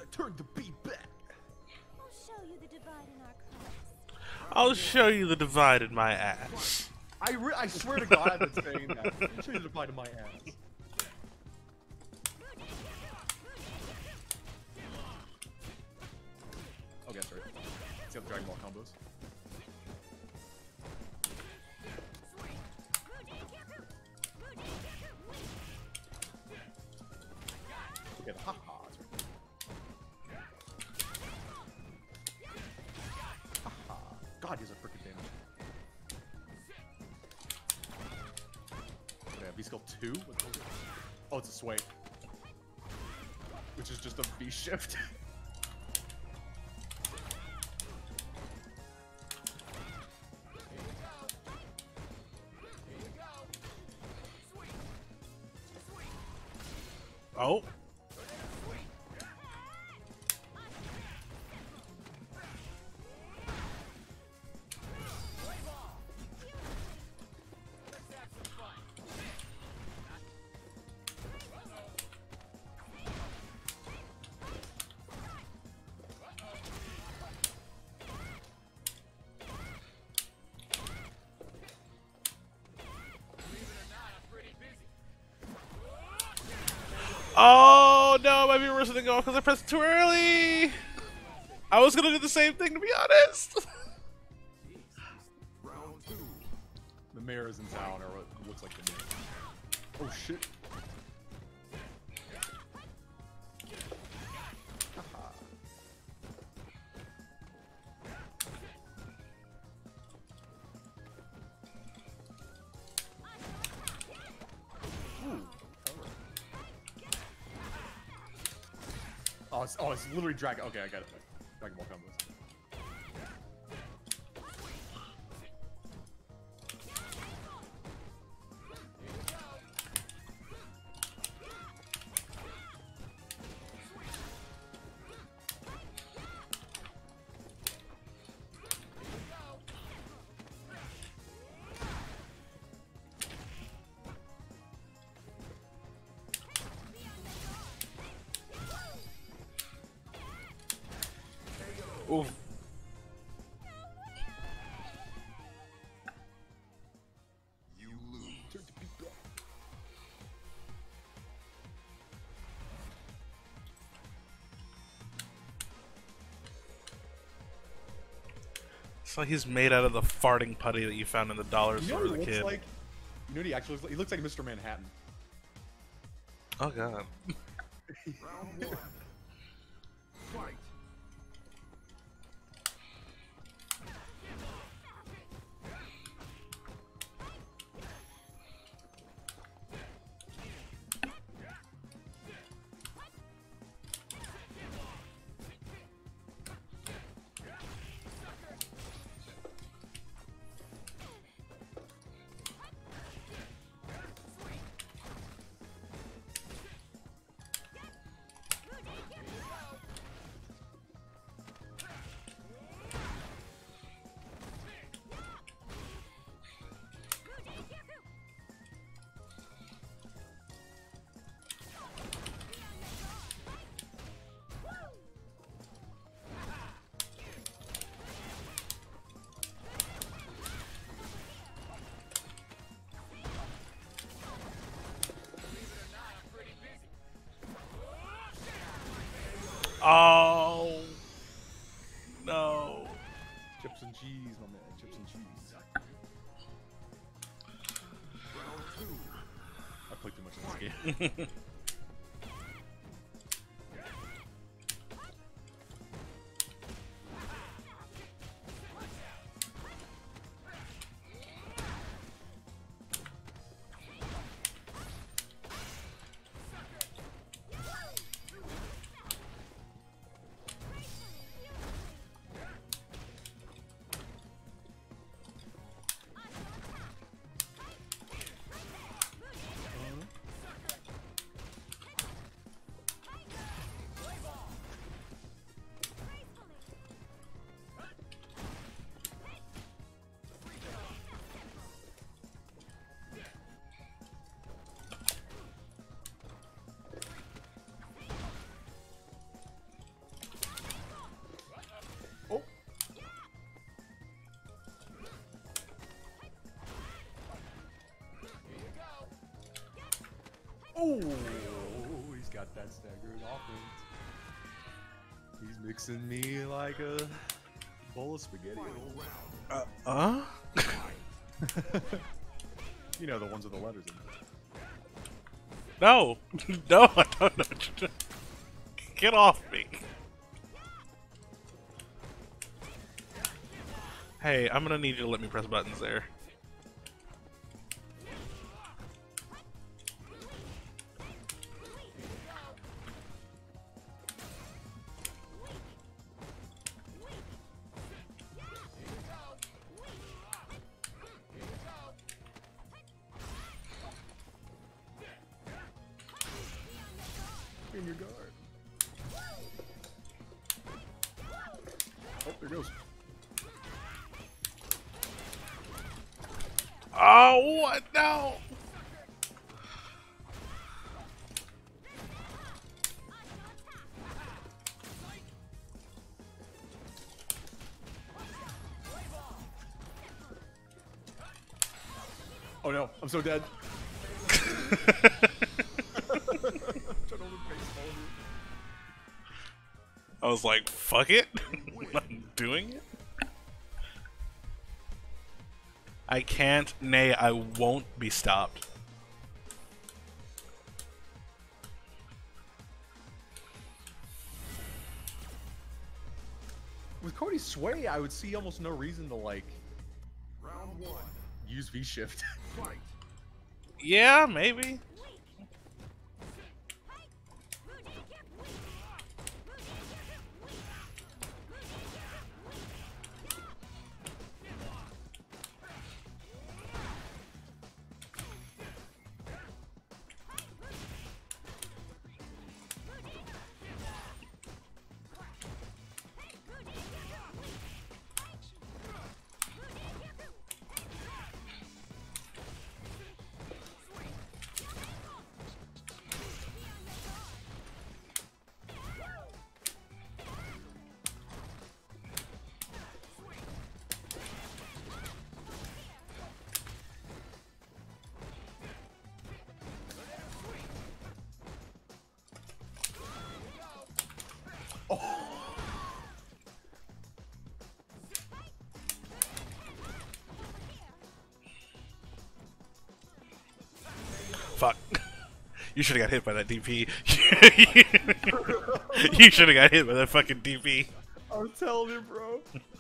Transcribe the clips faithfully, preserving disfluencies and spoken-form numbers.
Turn the beat back. I'll show you the divide in our class. I'll show you the divide in my ass. I re I swear to God, I've been saying that. I'll show you the divide in my ass. Oh, that's right. Let's get the Dragon Ball combos. Okay, the ha-ha. Ha-ha. God, he's a freaking damage. Okay, V skill two? Oh, it's a sway. Which is just a V shift. Oh. Oh no, my viewers didn't go because I pressed too early. I was gonna do the same thing, to be honest. The mayor is in town, or what looks like the mayor. Oh shit. Haha. Ooh. Oh, it's, oh, it's literally Dragon. Okay, I got it. Dragon Ball combos. Oof. You lose. Turn to beat back. It's like he's made out of the farting putty that you found in the dollar You know store what as he a looks kid. like? You know what he actually looks like? He looks like Mister Manhattan. Oh god. Round one. Fight. Oh no. Chips and cheese, my man. Chips and cheese. Round two. I played too much in this game. got that staggered offense. He's mixing me like a bowl of spaghetti. Uh? uh? You know, the ones with the letters in them. No! No, I don't know. Get off me! Hey, I'm gonna need you to let me press buttons there. In your guard. Oh, there goes. Oh, what? No! Oh no, I'm so dead. I was like, fuck it. I'm doing it. I can't, nay, I won't be stopped. With Cody's sway, I would see almost no reason to like Round one. use V shift. Fight. Yeah, maybe. Fuck. You should have got hit by that D P. You should have got hit by that fucking D P. I'm telling you, bro.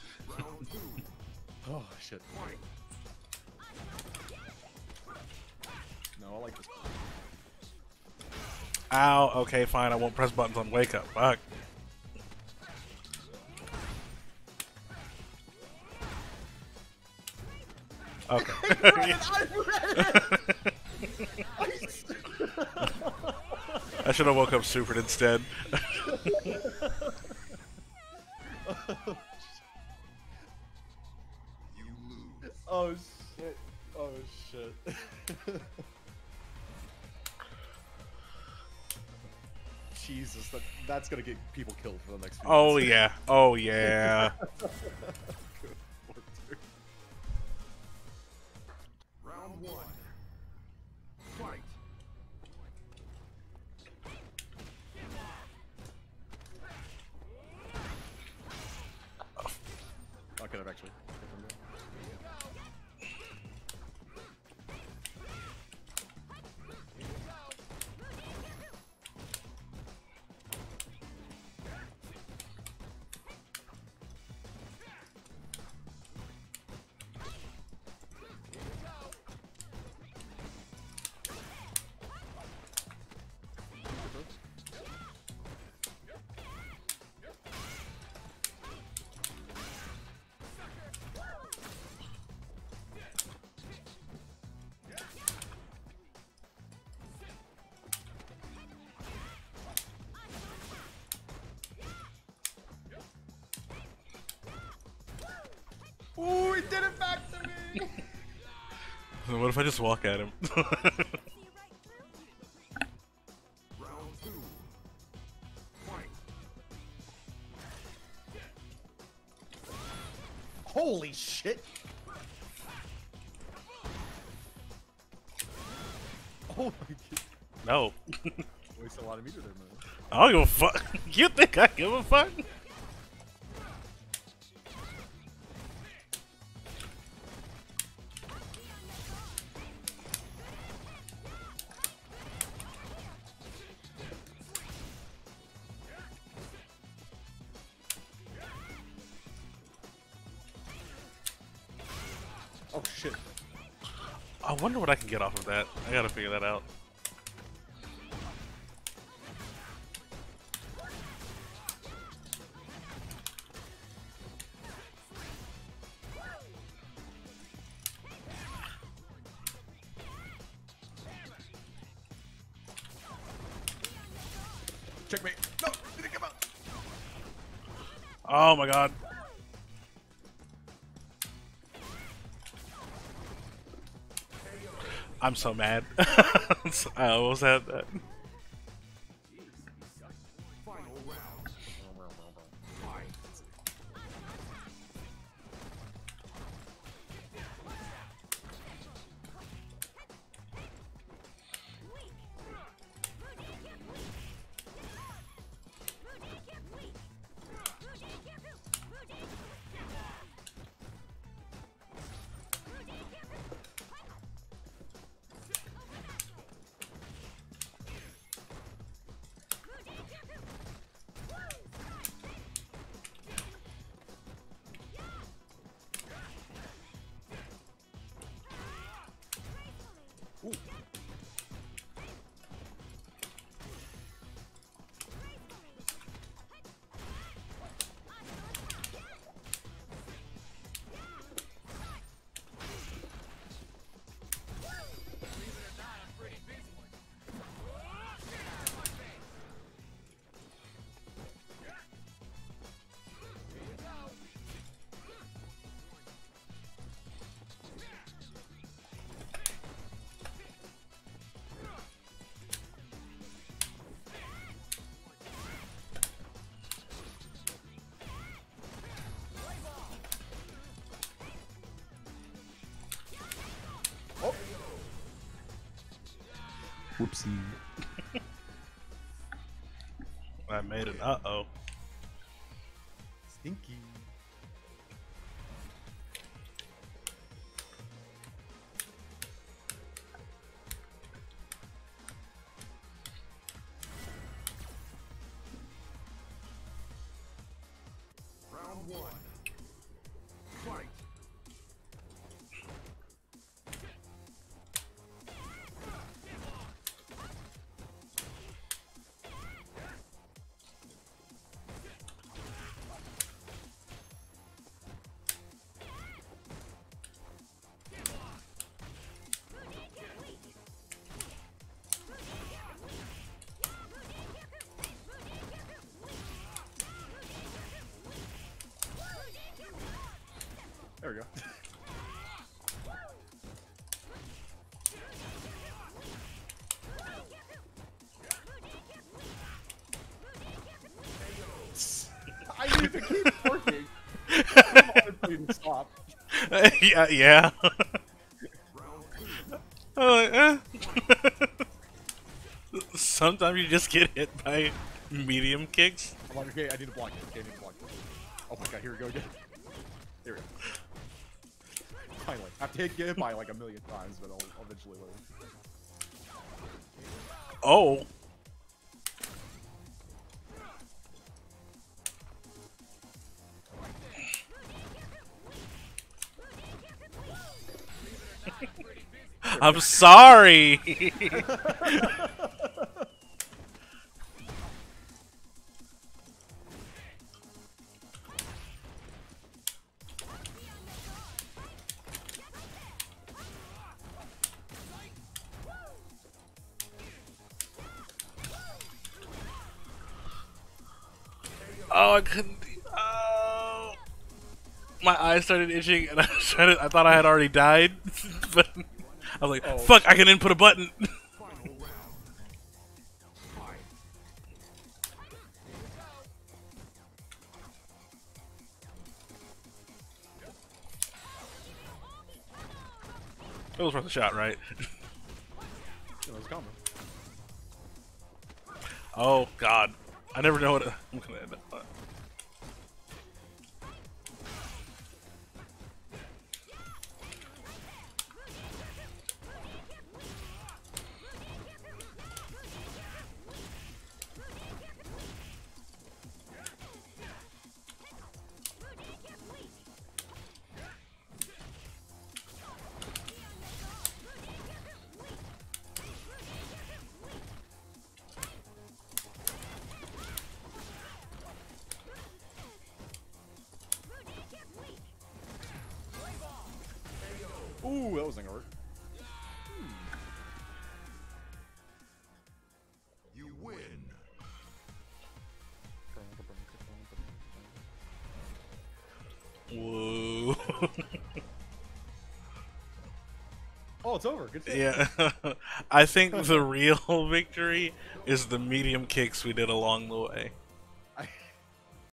Oh shit. No, I like this. Ow, okay, fine, I won't press buttons on wake up. Fuck. Okay. I should have woke up Super instead. Oh shit. Oh shit. Jesus, that, that's gonna get people killed for the next few Oh minutes. yeah. Oh yeah. Round one. Fight. I could have actually. Ooh, he did it back to me! What if I just walk at him? Round two. Fight. Holy shit! Oh my god. No. Wait, waste a lot of meter there, man. I don't give a fuck. You think I give a fuck? Oh shit. I wonder what I can get off of that. I gotta figure that out. Checkmate. No, didn't come out. Oh my god. I'm so mad. I almost had that. Final round. Fight. Ooh. Whoopsie. I made an uh-oh. Stinky. Round one. Fight. There we go. I need to keep working. I'm hard to stop. yeah, yeah. I'm like, eh. Sometimes you just get hit by medium kicks. I'm like, okay, I need to block it. Okay, I need to block it. Oh my god, here we go again. Here we go. Finally. I have to get hit by like a million times, but I'll, I'll eventually learn. Oh. I'm sorry. Oh, I couldn't. Oh, my eyes started itching, and I was trying to, I thought I had already died, but I was like, Oh. "Fuck! I can input a button." Final round. Fight. It was worth a shot, right? It was coming. Oh God, I never know what I'm gonna end up on. Ooh, that wasn't gonna work. You win. Whoa. Oh, it's over. Good. Yeah, I think the real victory is the medium kicks we did along the way.